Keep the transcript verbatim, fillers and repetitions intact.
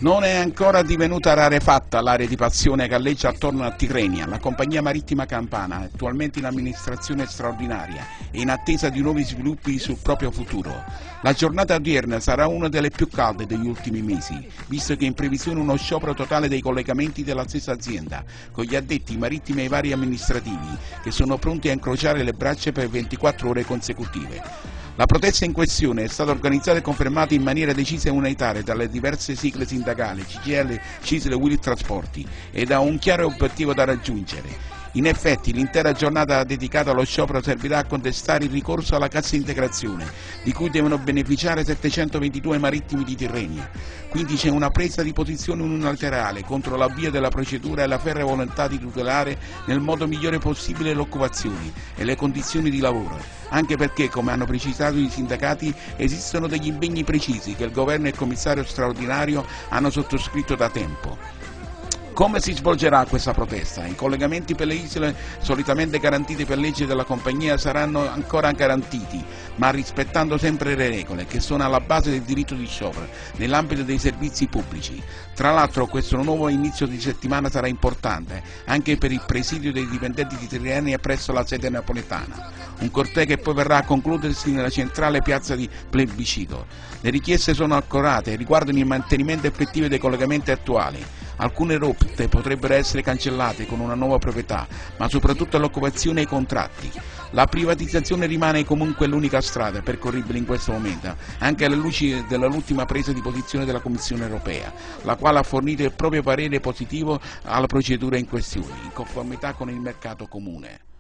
Non è ancora divenuta rarefatta l'area di passione che alleggia attorno a Tirrenia. La compagnia marittima campana è attualmente in amministrazione straordinaria e in attesa di nuovi sviluppi sul proprio futuro. La giornata odierna sarà una delle più calde degli ultimi mesi, visto che è in previsione uno sciopero totale dei collegamenti della stessa azienda, con gli addetti marittimi e i vari amministrativi, che sono pronti a incrociare le braccia per ventiquattro ore consecutive. La protesta in questione è stata organizzata e confermata in maniera decisa e unitaria dalle diverse sigle sindacali C G I L, C I S L e Wilit Trasporti ed ha un chiaro obiettivo da raggiungere. In effetti l'intera giornata dedicata allo sciopero servirà a contestare il ricorso alla cassa integrazione, di cui devono beneficiare settecentoventidue marittimi di Tirrenia. Quindi c'è una presa di posizione unilaterale contro l'avvio della procedura e la ferrea volontà di tutelare nel modo migliore possibile le occupazioni e le condizioni di lavoro, anche perché, come hanno precisato i sindacati, esistono degli impegni precisi che il governo e il commissario straordinario hanno sottoscritto da tempo. Come si svolgerà questa protesta? I collegamenti per le isole, solitamente garantiti per legge della compagnia, saranno ancora garantiti, ma rispettando sempre le regole che sono alla base del diritto di sciopero, nell'ambito dei servizi pubblici. Tra l'altro questo nuovo inizio di settimana sarà importante anche per il presidio dei dipendenti di Tirrenia presso la sede napoletana, un corteo che poi verrà a concludersi nella centrale piazza di Plebiscito. Le richieste sono accorate e riguardano il mantenimento effettivo dei collegamenti attuali. Alcune rotte potrebbero essere cancellate con una nuova proprietà, ma soprattutto l'occupazione e i contratti. La privatizzazione rimane comunque l'unica strada percorribile in questo momento, anche alla luce dell'ultima presa di posizione della Commissione europea, la quale ha fornito il proprio parere positivo alla procedura in questione, in conformità con il mercato comune.